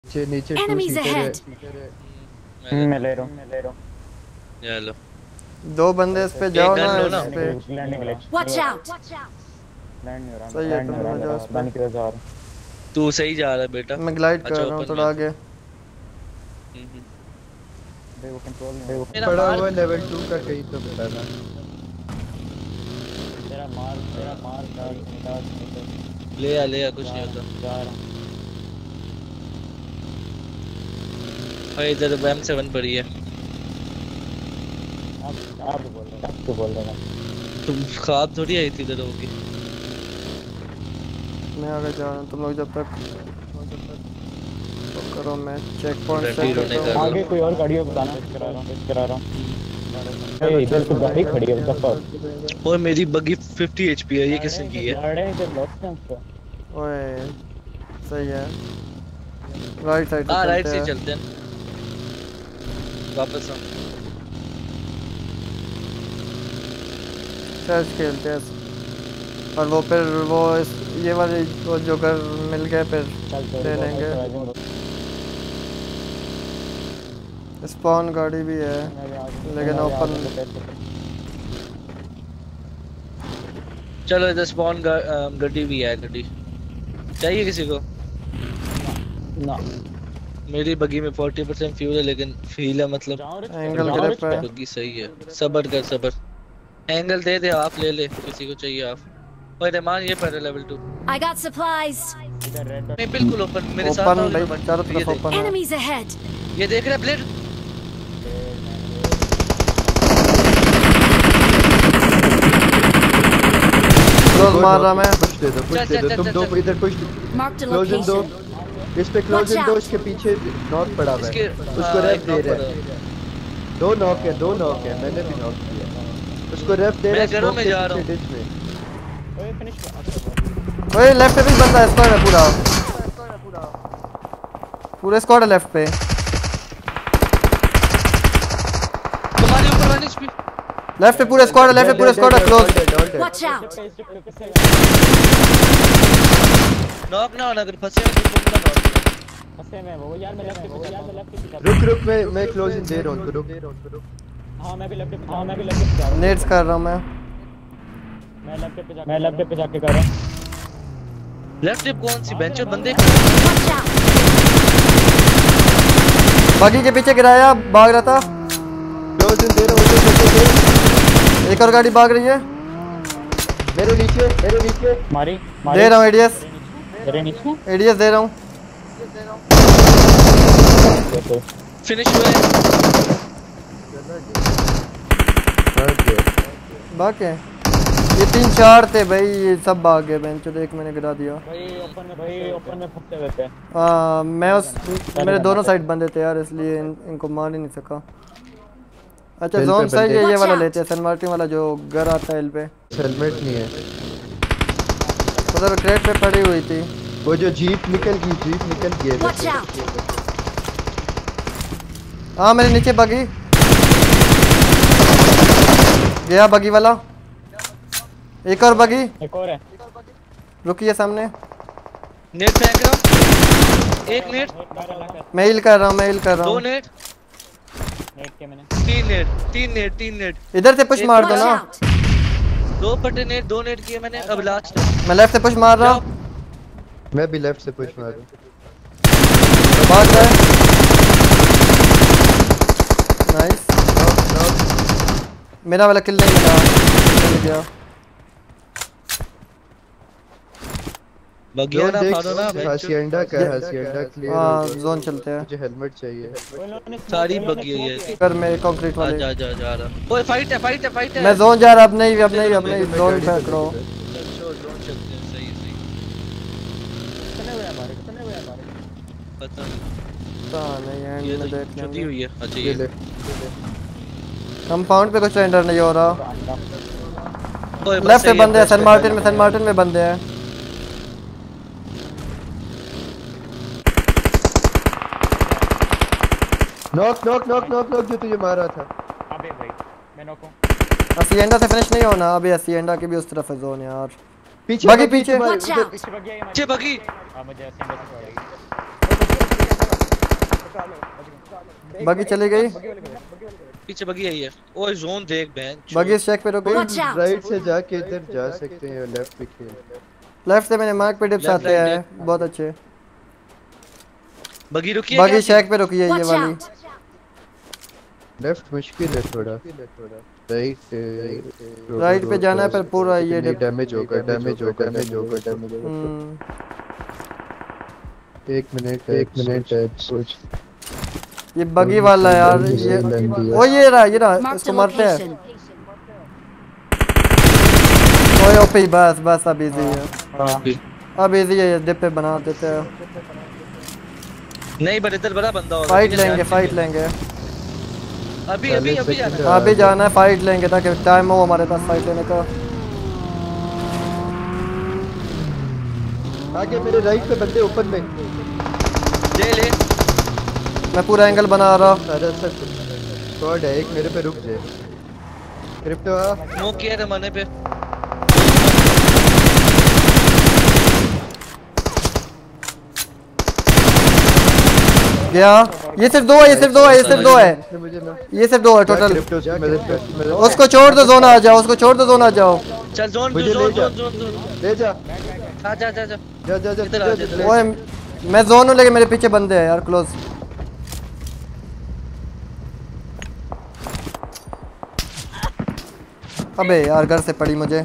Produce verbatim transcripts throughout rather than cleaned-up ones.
नीचे नीचे Enemies ahead. मैं ले रहा हूँ मैं ले रहा हूँ ये लो दो बंदे इस पे जाओ ना लो ना। इस पे landing glitch Watch out! Land नहीं हो रहा सही है, लैंड तुम नहीं हो लोग जाओ रहा इस पे। बंद की वजह से तू सही जा रहा है बेटा। मैं ग्लाइड कर अच्छा, रहा हूँ open थोड़ा में। आगे। हम्म, देखो कंट्रोल नहीं हो मेरा पड़ा मार- हुआ लेवल टू का कहीं तो बताना। तेरा मार तेरा मार डाल डाल ले आ ले आ कुछ नहीं होता। जा रहा हूँ भाई इधर एम सेवन पड़ी है। आप आप बोल रहे हो तू बोल रहा है तुम ख्वाब थोड़ी आई थी इधर होगी। मैं आगे जा रहा हूँ, तुम लोग जब तक तो करो, मैं चेक पॉइंट Ready सेट होने करता का। हूँ। आगे कोई और गाड़ी हो बताना करा रहा हूँ करा रहा हूँ ए इधर तो गाड़ी खड़ी है उसका पास और मेरी बग्गी फिफ्टी एचपी है, ये किसने की है? गाड़ी के लॉस्ट है उसका ओए सही है, राइट साइड हाँ से राइट चलते से हैं। चलते हैं वापस हम। चर्च खेलते हैं और वो फिर वो इस ये वाले वो जो घर मिल गए फिर चल चल ले लेंगे। स्पॉन गाड़ी भी है लेकिन ओपन। चलो इधर स्पॉन गड्डी भी है। गड्डी चाहिए किसी को? ना मेरी बग्गी में फोर्टी परसेंट फ्यूल है लेकिन फील है मतलब एंगल ग्रिप है। बग्गी सही है। सबर कर सबर। एंगल दे दे आप ले ले किसी को चाहिए आप। ओए रहमान ये पर level two I got supplies. इधर रेड नहीं बिल्कुल ओपन मेरे साथ ओपन आओ, भाई रहमान। चारों ये तरफ देख, ओपन है। Enemies ahead. ये देख रहा है ब्लेड। क्लोज मार रहा मैं। पुश दे दो पुश चल, दे चल, दो चल, तुम चल, दो चल। इधर पुश Marked a क्लोजन दो location. इस पे क्लोजन Watch दो out. इसके पीछे नॉक पड़ा हुआ है इसके उसको हाँ, रेप एक दे knock रहा पड़ा है। है। दो नॉक है दो नॉक है मैंने भी नॉक किया उसको रेप दे रहा मैं है घरों smoke में के जा रहा पीछे हूँ। ditch में। ओए फिनिश ओए लेफ्ट पे भी बंदा है, स्क्वाड है पूरा पूरे स्क्वाड है लेफ्ट पे। तुम्हारे ऊपर वन एचपी। लेफ्ट पे पूरे स्क्वाड है, लेफ्ट पे पूरे स्क्वाड है। Close Watch out! नॉक ना होना अगर फंसे हैं तो तुम ना नॉक। फंसे में वो यार मैं लेफ्ट पे यार मैं लेफ्ट पे रुक रुक मैं मैं क्लोजन दे रहा हूँ रुक हां मैं भी लेफ्ट पे हां मैं भी लेफ्ट पे जा रहा हूं नेट्स कर रहा हूँ मैं। मैं लेफ्ट पे जा मैं लेफ्ट पे जाके कर रहा हूं लेफ्ट टिप कौन सी बेंच बंदे? Watch out! बाकी के पीछे गिराया, भाग रहा था। क्लोजन दे रहा हूँ उधर एक और गाड़ी भाग रही है। मेरे नीचे मेरे नीचे मारी दे रहा हूँ एडीएस, तेरे नीचे एडीएस दे रहा हूँ। फिनिश हुए। भाग के ये तीन चार थे भाई, ये सब भाग गए। बेंच एक मैंने गिरा दिया। भाई ओपन में भाई ओपन में फंसे हुए थे हाँ मैं उस मेरे दोनों साइड बंदे थे यार, इसलिए इन, इनको मार ही नहीं सका। अच्छा हिल पे जोन सही है, ये बंदे। वाला लेते हैं, सन मार्टिन वाला जो घर आता है हिल पे। हेलमेट नहीं है उधर क्रेट पे पड़ी हुई थी। वो जो जीप निकल गई जीप निकल गई है Watch out! हाँ मेरे नीचे बगी गया, बगी वाला। एक और बगी एक और है रुकिए सामने। नेट फेंक रहा हूं। एक नेट मैं हिल कर रहा हूँ, मैं हिल कर रहा दो हूँ। नेट नेट के मैंने तीन नेट तीन नेट तीन नेट इधर से पुश मार दो Watch ना। out! दो पट्टे नेट दो नेट किए मैंने। अब लास्ट मैं लेफ्ट से पुश मार रहा हूँ। मैं भी लेफ्ट से पुश मारूं भाग रहा है। नाइस, मेरा वाला किल नहीं मिला, मिल गया। बगिया ना देख, फाड़ो ना हासिएंडा का हासिएंडा क्लियर हाँ हो गया। जोन चलते हैं। मुझे हेलमेट चाहिए सारी बगिया ये कर में कंक्रीट जा वाले। जा जा जा रहा। ओए फाइट है फाइट है फाइट है। मैं जोन जा रहा, अब नहीं अब नहीं अब नहीं जोन फेंक रहा हूँ। जोन चलते हैं सही सही। कितने हुए हमारे कितने हुए हमारे पता नहीं पता नहीं एंड ये में तो देख छुट्टी लेंगे। हुई है। अच्छा ये ये ले कंपाउंड पे कुछ रेंडर नहीं हो रहा। ओए बस लेफ्ट पे सही है, बंदे हैं, बस सन है। मार्टिन में सन मार्टिन में बंदे हैं। Knock knock knock knock knock जो तुझे मारा था। अबे भाई मैं नॉक हूं हसिएंडा से फिनिश नहीं होना अभी, हसिएंडा की भी उस तरफ है जोन यार। पीछे बाकी पीछे तुम्हारे Watch उधर- out! पीछे भाग गया ये पीछे बगी। हां मुझे ऐसे ही बगी चली गई। पीछे बगी आई है। ओए जोन देख बहन। बगी इस चेक पे रुक Watch गई। out! राइट से जाके इधर जा सकते हैं, लेफ्ट पे खेल। लेफ्ट से मैंने मार्क पे डिप्स Left, आते right, हैं बहुत अच्छे। बगी रुकी है बगी क्या? शेक पे रुकी है ये Watch वाली। out! लेफ्ट मुश्किल है थोड़ा, राइट राइट पे जाना है पर पूरा ये डिप। डैमेज होगा, डैमेज होगा, डैमेज होगा, डैमेज होगा। हम्म, एक मिनट, एक मिनट कुछ ये बगी वाला यार ये। ओ ये रहा ये रहा Marked इसको a मारते हैं। location. ओए ओपी बस बस अब इजी है, अभी अब इजी है, ये डिप पे बना देते हैं। नहीं पर इधर बड़ा बंदा होगा। फाइट ठीक है, लेंगे ध्यान फाइट दीजिए। लेंगे अभी अभी अभी जाना है। अभी जाना है, फाइट लेंगे ताकि टाइम हो हमारे पास फाइट लेने का। आगे मेरे राइट पे बंदे ओपन में। ले ले। मैं पूरा एंगल बना रहा। सारा सब स्क्वाड है, एक मेरे पे रुक जाए। क्रिप्टो आ। स्मोक किया था मने पे। गया। ये सिर्फ दो है, ये सिर्फ दो है, ये सिर्फ दो है, मुझे ना ये सिर्फ दो है टोटल। क्रिप्टो जा, मेरे पे मेरे उसको छोड़ दो, जोन आ जाओ, उसको छोड़ दो, जोन आ जाओ। चल जोन मुझे जोन ले जा। Zone zone zone. ले जा आ जा जा जा। जा जा जा इधर आ जा, इधर आ। ओए मैं जोन हूं लेकिन मेरे पीछे बंदे हैं यार क्लोज। अबे यार घर से पड़ी मुझे।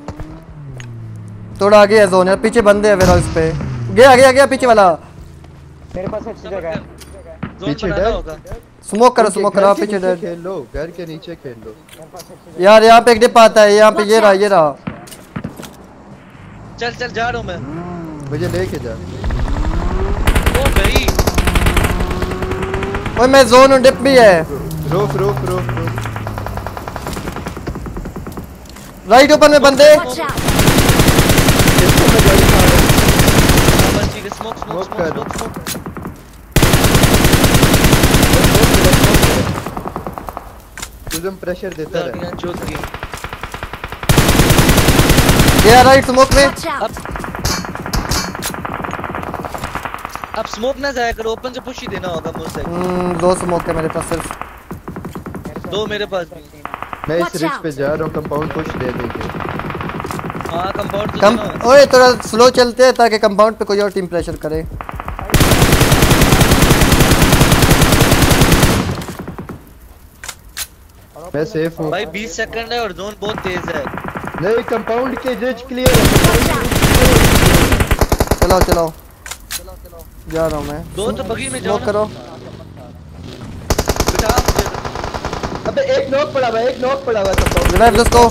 थोड़ा आगे है जोन यार, पीछे बंदे हैं वेयर हाउस पे। गया गया गया पीछे वाला। मेरे पास अच्छी जगह है। जोन पीछे बनाना डर। होगा। स्मोक करो, स्मोक करो, घर के पीछे नीचे डेड। खेल लो, घर के नीचे खेल लो। यार यहाँ पे एक डिप आता है, यहाँ पे ये रहा ये रहा। चल चल जा रहा हूं मैं। मुझे लेके जा। ओ भाई ओए मैं जोन हूं, डिप भी है। रोक रोक रोक रोक। राइट ऊपर में बंदे। Watch out! इसको मैं गाड़ी मार रहा हाँ, बस ठीक है। स्मोक स्मोक Smoke कर। Smoke smoke. हूं। तुझे प्रेशर देता रहे। गाड़ियां चोक दी। गया राइट स्मोक में। Watch out! अब अब स्मोक ना जाया करो, ओपन से पुश ही देना होगा मुझसे। हम्म, दो स्मोक है मेरे पास सिर्फ। दो मेरे पास भी। मैं इस Watch रिच out. पे जा रहा हूँ, कंपाउंड पुश दे देंगे। हाँ कंपाउंड तो कम देना। ओए थोड़ा स्लो चलते हैं ताकि कंपाउंड पे कोई और टीम प्रेशर करे। मैं सेफ हूँ। भाई बीस सेकंड है और जोन बहुत तेज है। नहीं, कंपाउंड के रिच क्लियर है। Watch out! चलाओ चलाओ जा रहा हूँ मैं। दो तो बगी में जाओ स्मोक ना। करो। बिठा मुझे। अबे एक नॉक पड़ा हुआ है, एक नॉक पड़ा हुआ है कंपाउंड। रिवाइव दो उसको।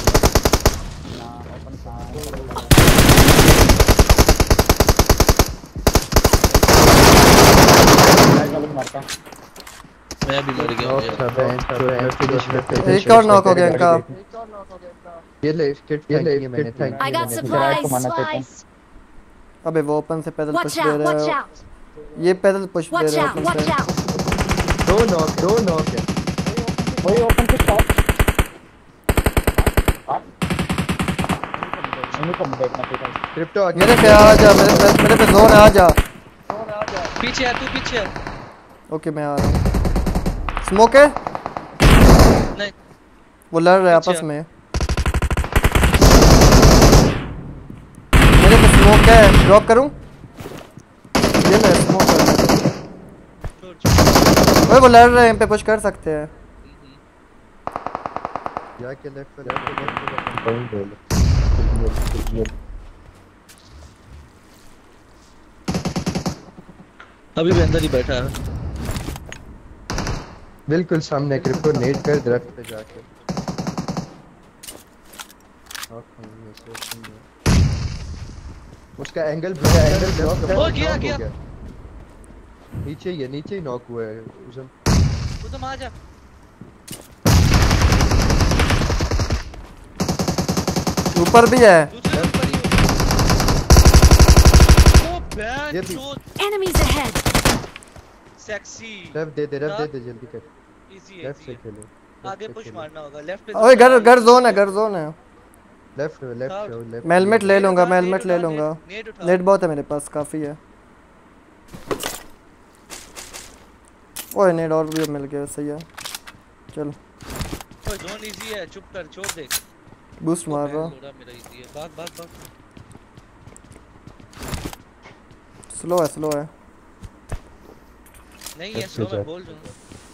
मारता। मैं भी मर गया नॉक मुझे। था बैंड था बैंड फिनिश में फिनिश। एक और नॉक हो गया इनका। ये ले किट, ये ले मैंने thank I got you. supplies. अबे वो ओपन से पैदल पुश Watch दे out! रहे Watch हैं। out! ये पैदल पुश दे Watch रहे हैं out! ओपन Watch से। out! दो नॉक, दो नॉक है। वही ओपन से शॉट। इन्हीं को देखना चाहिए। क्रिप्टो आगे। मेरे पे आ जा, मेरे पे मेरे पे जोन है, आ जा। पीछे है, तू पीछे है। ओके मैं आ रहा हूँ। स्मोक है, नहीं वो लड़ रहे हैं आपस अच्छा। में। मेरे पे स्मोक है, ड्रॉप करूं? ये ले स्मोक कर। छोड़ छोड़। ओए वो लड़ रहे हैं, इन पे पुश कर सकते हैं। जाके लेफ्ट पे जाके लेफ्ट पे। अभी भी अंदर ही बैठा है। बिल्कुल सामने क्रिप्टो नेट कर दरख्त पे जाके। उसका एंगल उसका एंगल ब्लॉक है। ओ, गया, knock हो गया। नीचे ही है, नीचे ही नॉक हुआ है उसे। तू तो आ जा। ऊपर भी है। दूसरे ऊपर ही हो। ओ बैड ये भी। Shot. Enemies ahead! Sexy. Rev दे दे, रेव दे दे, जल्दी कर। इजी है लेफ्ट इजी से है। खेलो। आगे पुश मारना होगा लेफ्ट पे। ओए घर घर जोन है, घर जोन है। Left left left. मैं हेलमेट ले लूंगा, मैं हेलमेट ले लूंगा। नेट उठा। नेट बहुत है मेरे पास, काफी है। ओए नेड और भी मिल गया, सही है। चल ओए जोन इजी है, चुप कर, छोड़ दे। बूस्ट मार रहा, थोड़ा मेरा इजी है, भाग भाग भाग। स्लो है स्लो है। नहीं है स्लो, मैं बोल रहा हूं।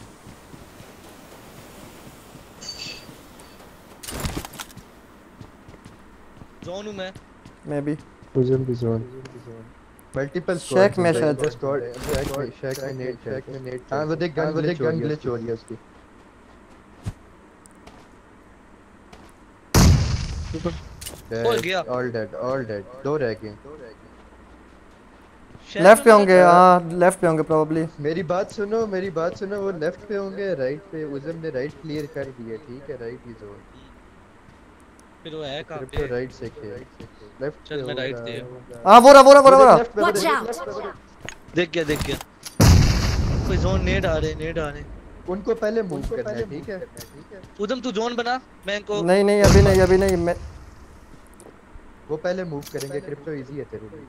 जोन हूं मैं मैं भी Fusion भी zone. Multiple squads शेक में हैं, शायद। वो squad शेक में शेक में नेट शेक में नेट हां वो देख गन वो देख गन ग्लिच हो रही है उसकी। हो गया। ऑल डेड ऑल डेड, दो रह गए। लेफ्ट पे होंगे, हां लेफ्ट पे होंगे प्रोबब्ली। मेरी बात सुनो मेरी बात सुनो, वो लेफ्ट पे होंगे, राइट पे उज़म ने राइट क्लियर कर दिया, ठीक है, राइट इज जोन। फिर वो है कहां सिर्फ पे? तो राइट से खेल, लेफ्ट चल पे मैं राइट दे। हां वो रहा वो रहा वो रहा वो रहा। Watch out! देख गया देख गया। कोई जोन नेड आ रहे नेड आ रहे। उनको पहले मूव करना है, ठीक है। उदम तू जोन बना, मैं इनको नहीं नहीं अभी नहीं अभी नहीं, मैं वो पहले मूव करेंगे, क्रिप्टो इजी है तेरे लिए।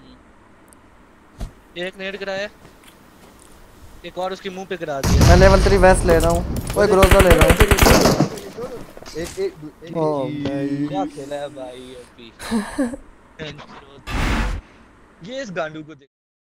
एक नेड कराया, एक और उसके मुंह पे करा दिया। मैं लेवल थ्री वेस्ट ले रहा हूं। ओए ग्रोजा ले रहा हूं। एक एक ओ भाई क्या खेला है भाई अभी। ये इस गांडू को